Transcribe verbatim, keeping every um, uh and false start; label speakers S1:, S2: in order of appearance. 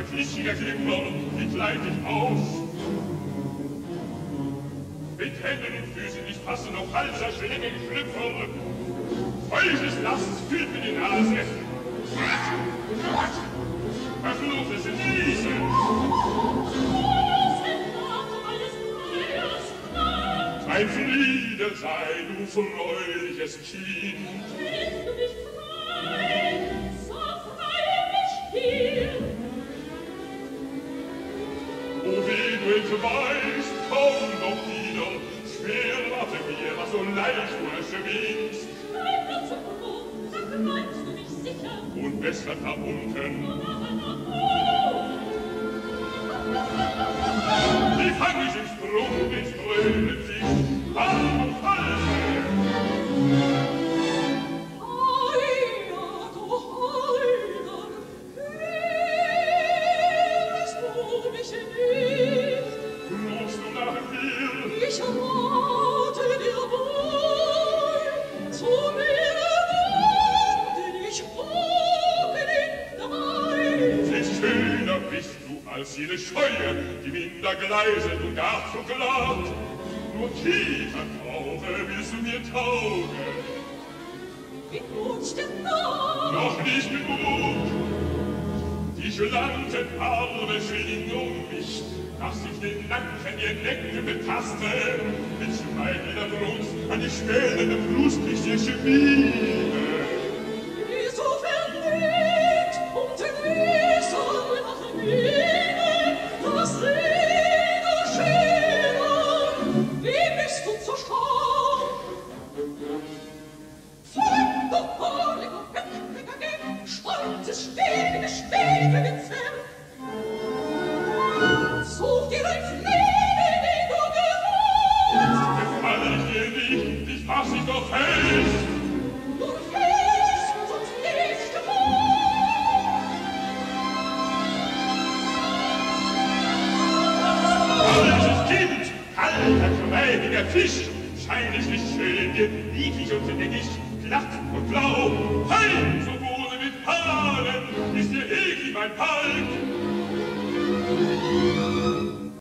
S1: fischiger Glimmer, wie kleid ich aus. Mit Händen und Füßen nicht fassen, auf Halser schläge ich Schlüpfer. Feuchtes Last füllt mir die Nase. Verfluchtes Niesen. Mein Friede sei, du freuliches Kind.
S2: Willst du mich frei, so freue mich hier.
S1: O wie du entweihst, komm doch wieder, schwer warte mir, was so leicht du erschwingst.
S2: Bleib nur zum Hof, da bleibst du mich sicher.
S1: Und besser da unten. Wie fang ich im Sprung, den strömen sich, Arm und Halse.
S2: Heiner, du Heiner, hörst du mich nicht?
S1: Rufst du nach mir?
S2: Ich rate dir wohl, zu mir wende dich hoch in den
S1: Viel schöner bist du als jede Scheue, die minder gleiset und gar zu glatt. Nur tiefer tauche, willst du mir taugen.
S2: Wie gut steht noch?
S1: Noch nicht genug. Die gelangen Arme schwingen um mich, dass ich den Nacken ihr Necken betaste. Mit schweigender Brust an die schwellende Brust ich dir schmiede.
S2: Wie so verliebt und gräsern nach mir, das See du Schöner, wie bist du zur Schau? Voll du Horlig und hüpfiger Geb, stolzes, steviges, steviges Zwerg. Such dir ein Fliegen, wie du gewohnt.
S1: Gefall ich dir nicht, ich fass dich doch fest.
S2: Du fährst, sonst nicht
S1: Falsches Kind, kalter, schweigiger Fisch, schein ich nicht schön, dir niedlich und leckig, glatt und blau. Hey, so wurde mit Haaren, ist dir eklig mein Palk.